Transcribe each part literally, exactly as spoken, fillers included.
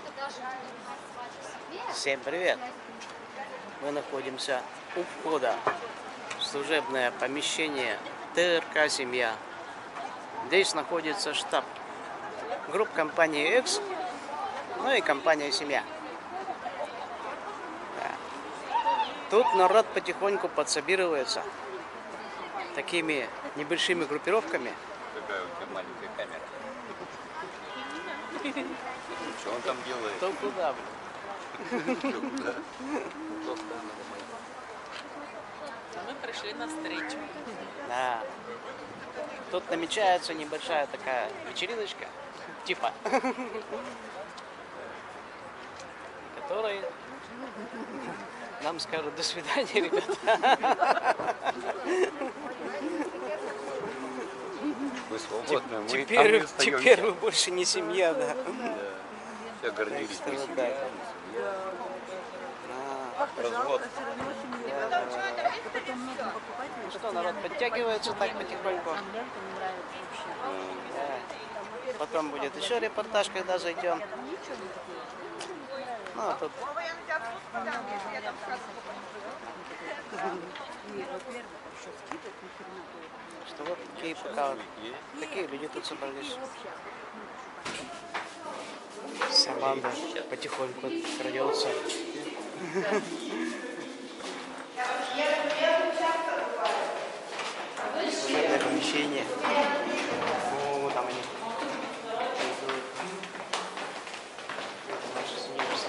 Всем привет! Мы находимся у входа в служебное помещение ТРК «Семья». Здесь находится штаб групп компании X, ну и компания «Семья». Да. Тут народ потихоньку подсобируется такими небольшими группировками. Какая у тебя маленькая камера? Что он там делает? Кто куда, блин? Мы пришли на встречу. Да. Тут намечается небольшая такая вечериночка, типа, которой нам скажут до свидания, ребята. Вы свободны, мы Теперь, там теперь вы больше не семья, да. Да. Все гордились, мы Вот семья. так. Развод. Да, да, да. Ну что, народ подтягивается так потихоньку. Да. Потом будет еще репортаж, когда зайдем. Ну, а тут... Что вот такие пока вот, такие люди тут собрались. Вся банда потихоньку крадется. Служебное помещение. О, там они. Это наши семьи.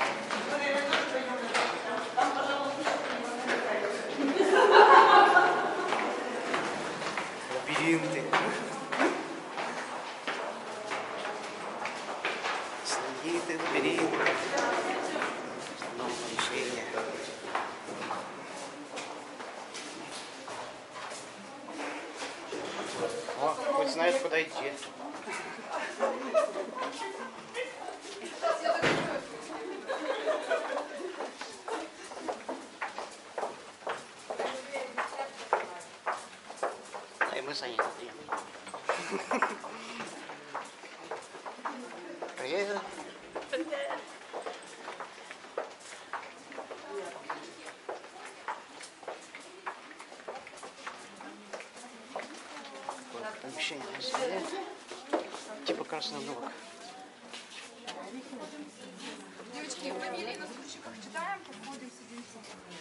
Лабиринты. Знаменитый лабиринт. В одном помещении. О, хоть знает, куда идти. И мы за ним идем. Привет. Помещение разделяет. Типа краснодорог. Девочки, фамилии на случайках читаем, по ходу и сидимся.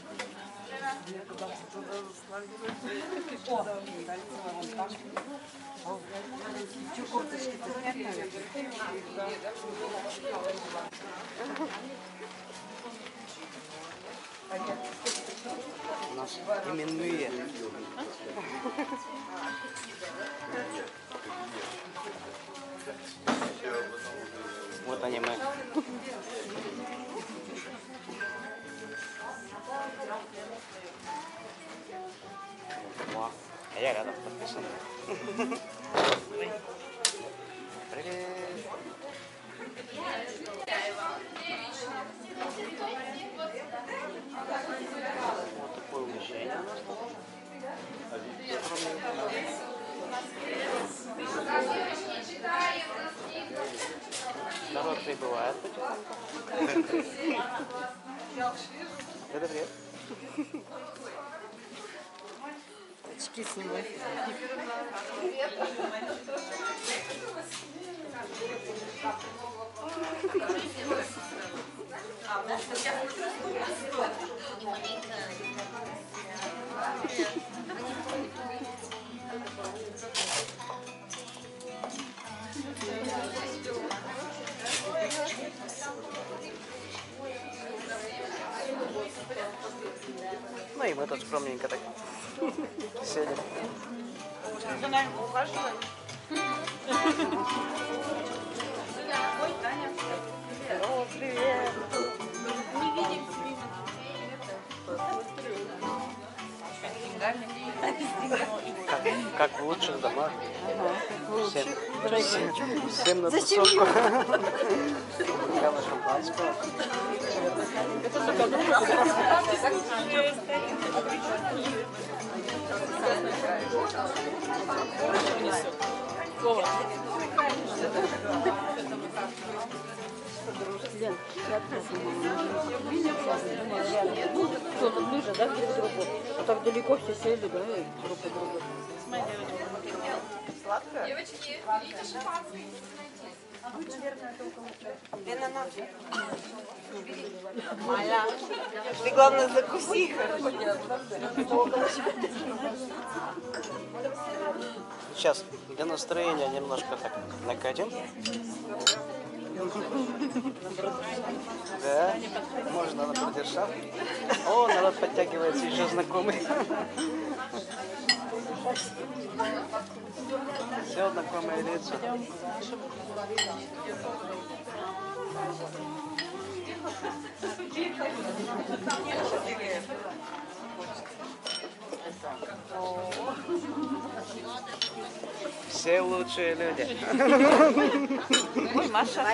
У нас именные. Вот они мы. О, а я рядом подписан. Привет. Вот такое угощение у нас тут. Народ прибывает потихоньку. Это привет. Очки снимай. Ну и мы тут скромненько так сидим. За нами ухаживает. Ой, Таня. О, привет. Не видим. Как, как в лучших домах. Ага, Всем, всем, всем на тусовку. Бокалы шампанского. Вова. Лен, я тоже думала, кто-то ближе, да, друг к другу. А так далеко все сели, да, и друг к другу. Сладкое? Девочки, берите шампанское, Лена, на. Маля, ты главное закуси. Сейчас для настроения немножко так накатим. Да, можно на продержав. О, народ подтягивается, еще знакомый. Все знакомые лица. Все лучшие люди. Ой, Маша.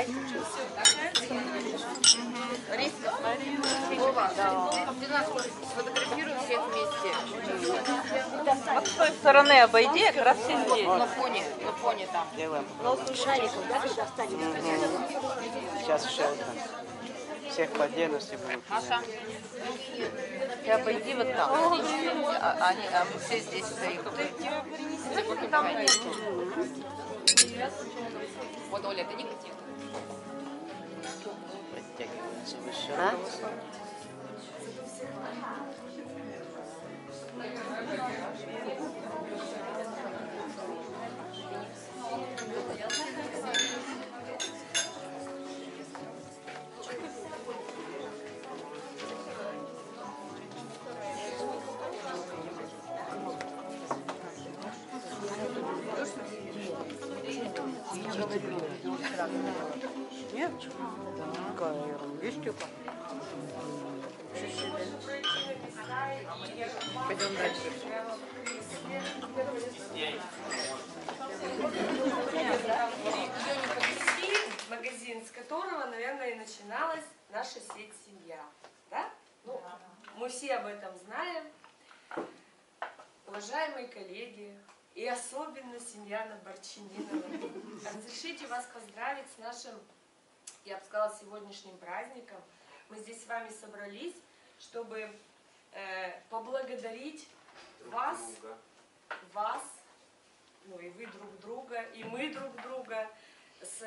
Вова, ты нас сфотографируй всех вместе. Вот с той стороны обойди, как раз все здесь. На фоне, на фоне там. Делаем. Шариков, да, когда встанем? Сейчас еще это. Всех по отдельности будем. Маша, ты обойди вот там. А, они, а мы все здесь стоим. Вот, Оля, это негатив. Подтягивается выше. А? Нет? Какая ерундистика. Пойдем дальше. Магазин, с которого, наверное, и начиналась наша сеть «Семья». Да? Ну, мы все об этом знаем. Уважаемые коллеги, и особенно семья Наборчининова, разрешите вас поздравить с нашим, я бы сказала, сегодняшним праздником. Мы здесь с вами собрались, чтобы э, поблагодарить вас, вас, ну и вы друг друга, и мы друг друга, с,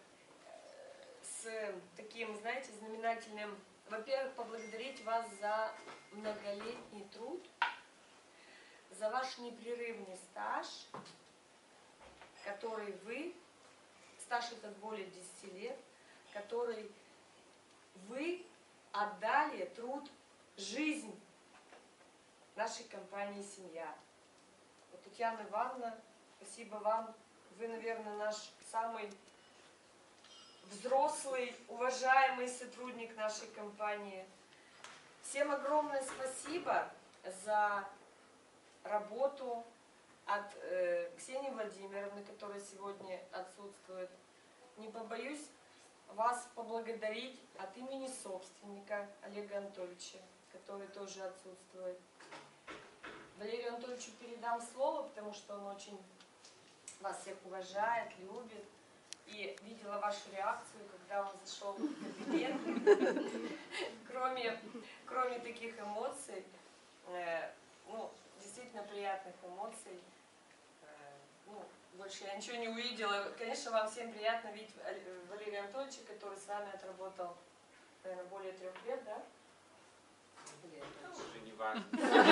с таким, знаете, знаменательным, во-первых, поблагодарить вас за многолетний труд, за ваш непрерывный стаж, который вы, стаж это более десяти лет, который вы отдали труд, жизнь нашей компании «Семья». Вот, Татьяна Ивановна, спасибо вам. Вы, наверное, наш самый взрослый, уважаемый сотрудник нашей компании. Всем огромное спасибо за работу от э, Ксении Владимировны, которая сегодня отсутствует. Не побоюсь вас поблагодарить от имени собственника Олега Анатольевича, который тоже отсутствует. Валерию Анатольевичу передам слово, потому что он очень вас всех уважает, любит. И видела вашу реакцию, когда он зашел в кабинет. Кроме, кроме таких эмоций, э, ну, действительно приятных эмоций, э, ну, больше я ничего не увидела. Конечно, вам всем приятно видеть Валерия Анатольевича, который с вами отработал, наверное, более трех лет, да? Уже не важно.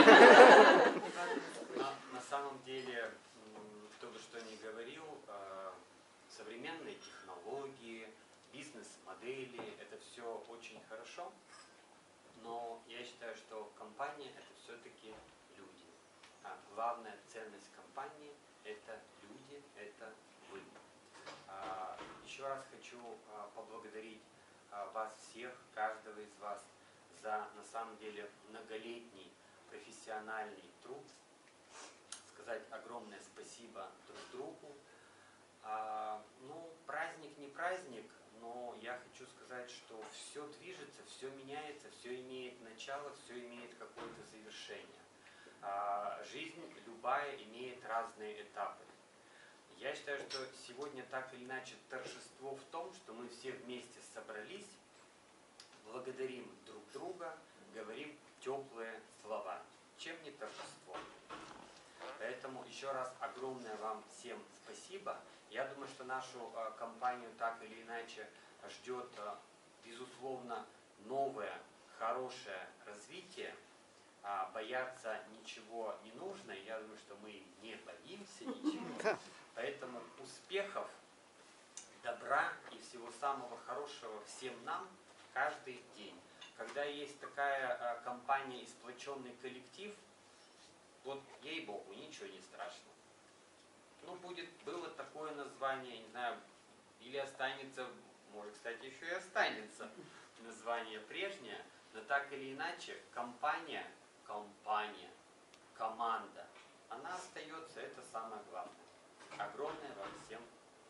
На самом деле, кто бы что ни говорил, современные технологии, бизнес-модели, это все очень хорошо, но я считаю, что компания это все-таки люди. А главная ценность компании это люди, это вы. Еще раз хочу поблагодарить вас всех, каждого из вас, за на самом деле многолетний профессиональный труд, сказать огромное спасибо друг другу. А, ну, праздник не праздник, но я хочу сказать, что все движется, все меняется, все имеет начало, все имеет какое-то завершение. А, жизнь любая имеет разные этапы. Я считаю, что сегодня так или иначе торжество в том, что мы все вместе собрались, благодарим друг друга, говорим теплые слова. Чем не торжество? Поэтому еще раз огромное вам всем спасибо. Я думаю, что нашу э, компанию так или иначе ждет, э, безусловно, новое, хорошее развитие. А, бояться ничего не нужно. Я думаю, что мы не боимся ничего. Поэтому успехов, добра и всего самого хорошего всем нам каждый день. Когда есть такая э, компания и сплоченный коллектив, вот ей-богу, ничего не страшно. Ну, будет, было такое название, не знаю, или останется, может, кстати, еще и останется название прежнее, но так или иначе, компания, компания, команда, она остается, это самое главное. Огромное вам всем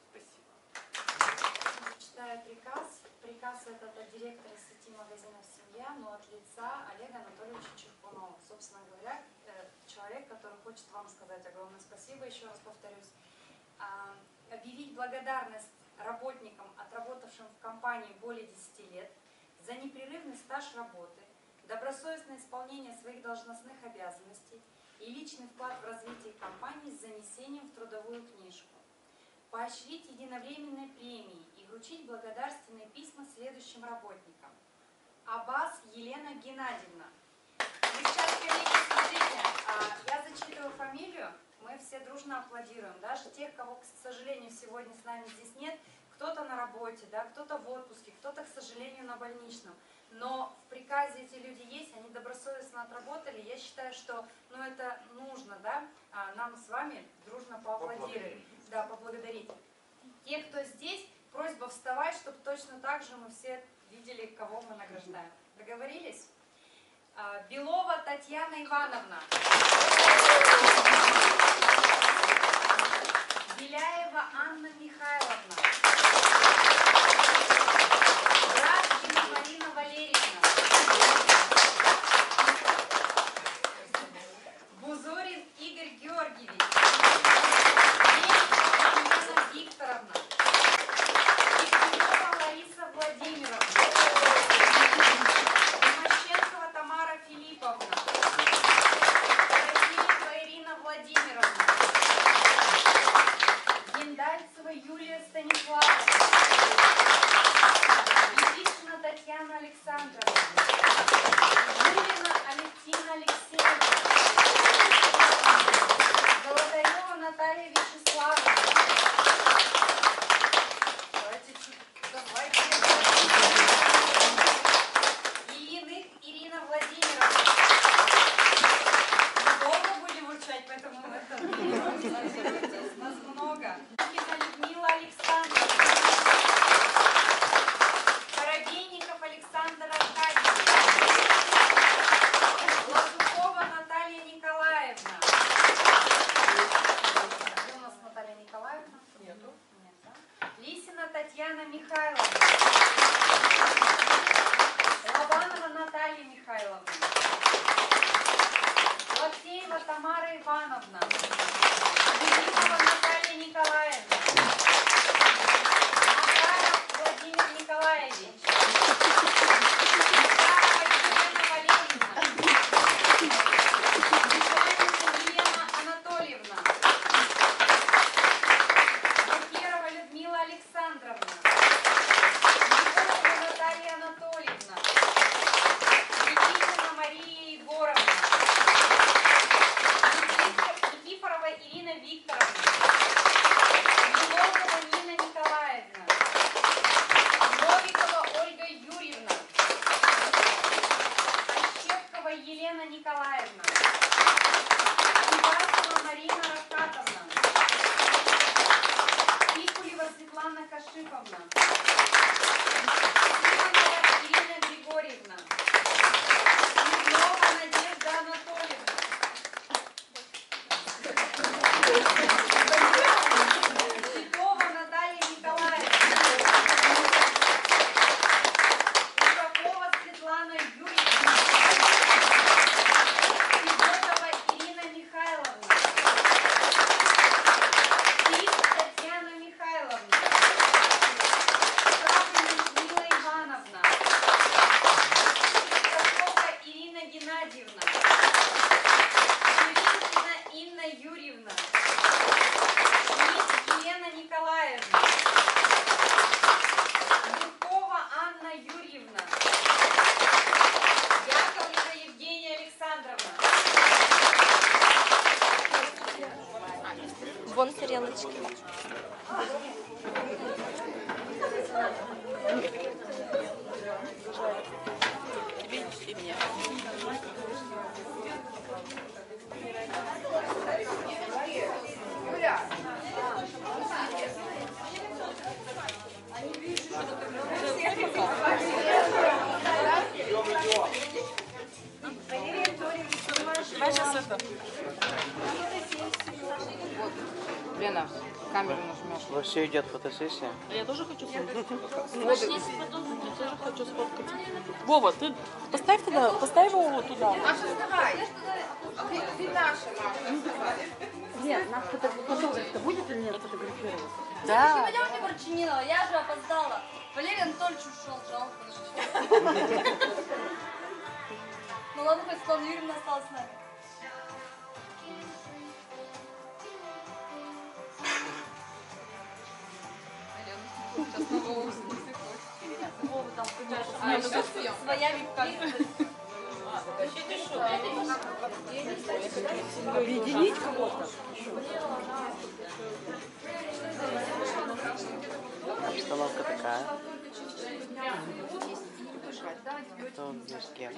спасибо. Читаю приказ. Приказ этот от директора сети магазинов «Семья», но от лица Олега Анатольевича Чуркунова. Собственно говоря, человек, который хочет вам сказать огромное спасибо, еще раз повторюсь. Объявить благодарность работникам, отработавшим в компании более десяти лет, за непрерывный стаж работы, добросовестное исполнение своих должностных обязанностей и личный вклад в развитие компании с занесением в трудовую книжку. Поощрить единовременные премии и вручить благодарственные письма следующим работникам. Абас Елена Геннадьевна. Вы сейчас, коллеги, смотрите, я зачитываю фамилию, мы все дружно аплодируем. Даже тех, кого, к сожалению, сегодня с нами здесь нет, кто-то на работе, да, кто-то в отпуске, кто-то, к сожалению, на больничном. Но в приказе эти люди есть, они добросовестно отработали. Я считаю, что ну, это нужно, да, нам с вами дружно поаплодировать. Да, поблагодарить. Те, кто здесь, просьба вставать, чтобы точно так же мы все видели, кого мы награждаем. Договорились? Белова Татьяна Ивановна. Беляева Анна Михайловна. Браткина Марина Валерьевна. Бузорин Игорь Георгиевич. Викторовна, Кириллова Лариса Владимировна, Тимощенкова Тамара Филипповна, Красильникова Ирина Владимировна, Гендальцева Юлия Станиславовна, Никитина Татьяна Александровна, Юлина Алевтина Алексеевна, Золотарева Наталья Вячеславовна. Ильиных Ирина Владимировна. Долго будем учать, поэтому это нас много. Людмила Александровна. Коробейников Александр Аркадьевич. Лазукова Наталья Николаевна. Где у нас Наталья Николаевна? Нету. Нет, да? Лисина Татьяна Михайловна. Лобанова Наталья Михайловна. Лаксеева Тамара Ивановна. Любимова Наталья Николаевна. Макаров Владимир Николаевич. Макарова Елена Валерьевна. Михайлова Елена Анатольевна. Бакирова Людмила Александровна. Николаева Наталья Анатольевна. Никитина Мария Егоровна. Никифорова Ирина Викторовна. Милонова Нина Николаевна. Новикова Ольга Юрьевна. Ощепкова Елена Николаевна. Ивасова Марина Рахатовна. Пикулева Светлана Кашиповна. Симонова Ирина Григорьевна. Смирнова Надежда Анатольевна. Николаевна. Юркова Анна Юрьевна. Яковлева Евгения Александровна. Вон тарелочки. Тебе неси мне. Давай сейчас это. Лена, камеру нажмешь. У вас все идет фотосессия? Я тоже хочу сфоткать. Я тоже хочу сфоткать. Вова, ты поставь туда, поставь его вот туда. Нет, нас фотографировать-то будет или нет фотографировать? Да. Пойдемте, Борчининова, я же опоздала. Валерий Анатольевич ушел, жалко. Ну ладно, хоть Светлана Юрьевна осталась с нами. Вова, там, конечно, своя вип-камера. Объединить кого-то? Обстановка такая. Кто без кем?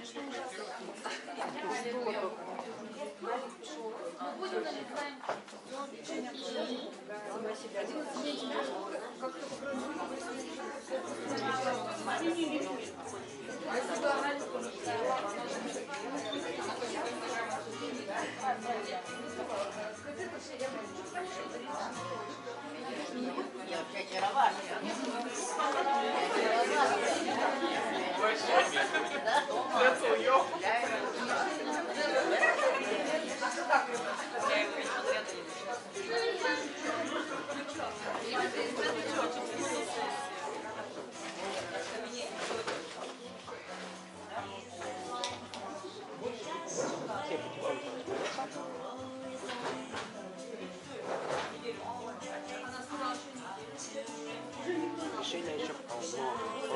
Решили еще полно.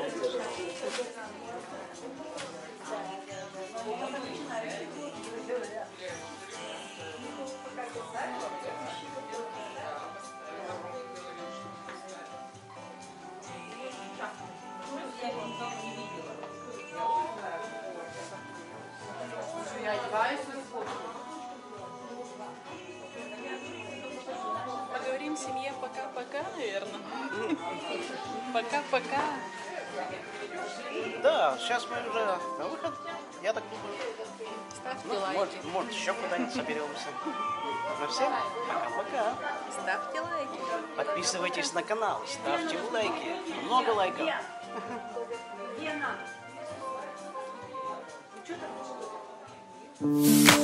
Я одеваюсь и сфоткаю. Поговорим семье пока-пока, наверное. Пока-пока. Да, сейчас мы уже на выход, я так думаю. Ставьте Ну, лайки. может, может, еще куда-нибудь соберемся. Ну всем пока-пока. Ставьте лайки. Подписывайтесь на канал, ставьте лайки. Много лайков. Гена.